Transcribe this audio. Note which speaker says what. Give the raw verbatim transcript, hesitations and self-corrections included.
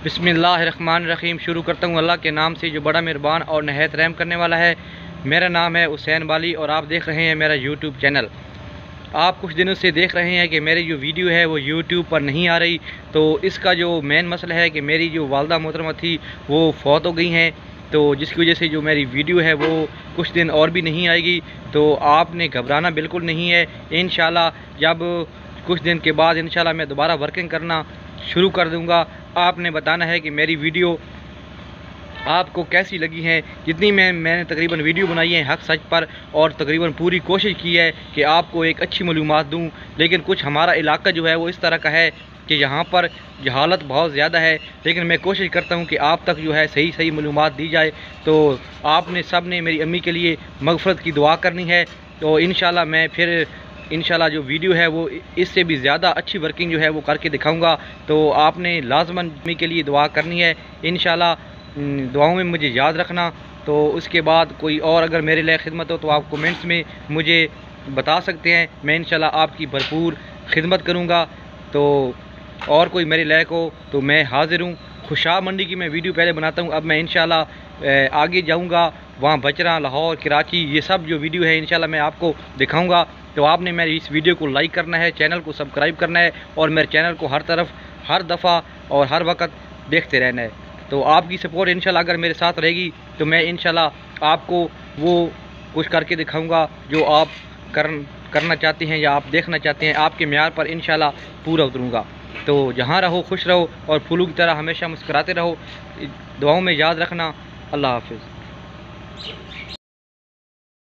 Speaker 1: बिस्मिल्लाहिर्रहमानिर्रहीम। शुरू करता हूँ अल्लाह के नाम से जो बड़ा मेहरबान और नहायत रहम करने वाला है। मेरा नाम है हुसैन बाली और आप देख रहे हैं मेरा यूट्यूब चैनल। आप कुछ दिनों से देख रहे हैं कि मेरी जो वीडियो है वो यूट्यूब पर नहीं आ रही, तो इसका जो मेन मसला है कि मेरी जो वालदा मोहतरमा थी वो फौत हो गई हैं, तो जिसकी वजह से जो मेरी वीडियो है वो कुछ दिन और भी नहीं आएगी। तो आपने घबराना बिल्कुल नहीं है। इंशाल्लाह जब कुछ दिन के बाद इंशाल्लाह मैं दोबारा वर्किंग करना शुरू कर दूंगा। आपने बताना है कि मेरी वीडियो आपको कैसी लगी है। जितनी मैं मैंने तकरीबन वीडियो बनाई है हक सच पर, और तकरीबन पूरी कोशिश की है कि आपको एक अच्छी मालूमात दूं, लेकिन कुछ हमारा इलाका जो है वो इस तरह का है कि यहाँ पर जहालत बहुत ज़्यादा है, लेकिन मैं कोशिश करता हूँ कि आप तक जो है सही सही मालूमात दी जाए। तो आपने सब ने मेरी अम्मी के लिए मगफ़रत की दुआ करनी है। तो इंशाल्लाह मैं फिर इंशाल्लाह जो वीडियो है वो इससे भी ज़्यादा अच्छी वर्किंग जो है वो करके दिखाऊंगा। तो आपने लाजमन अम्मी के लिए दुआ करनी है। इंशाल्लाह दुआओं में मुझे याद रखना। तो उसके बाद कोई और अगर मेरे लिए खिदमत हो तो आप कमेंट्स में मुझे बता सकते हैं। मैं इंशाल्लाह आपकी भरपूर खिदमत करूँगा। तो और कोई मेरे लायक हो तो मैं हाज़िर हूँ। खुशाब मंडी की मैं वीडियो पहले बनाता हूँ, अब मैं इंशाल्लाह आगे जाऊँगा वहाँ बचरा, लाहौर, कराची, ये सब जो वीडियो है इंशाल्लाह मैं आपको दिखाऊँगा। तो आपने मेरी इस वीडियो को लाइक करना है, चैनल को सब्सक्राइब करना है और मेरे चैनल को हर तरफ हर दफ़ा और हर वक्त देखते रहना है। तो आपकी सपोर्ट इंशाल्लाह अगर मेरे साथ रहेगी तो मैं इंशाल्लाह आपको वो कुछ करके दिखाऊंगा जो आप कर करना चाहते हैं या आप देखना चाहते हैं। आपके म्यार पर इंशाल्लाह पूरा उतरूँगा। तो जहाँ रहो खुश रहो और फूलों की तरह हमेशा मुस्कुराते रहो। दुआओं में याद रखना। अल्लाह हाफ़िज़।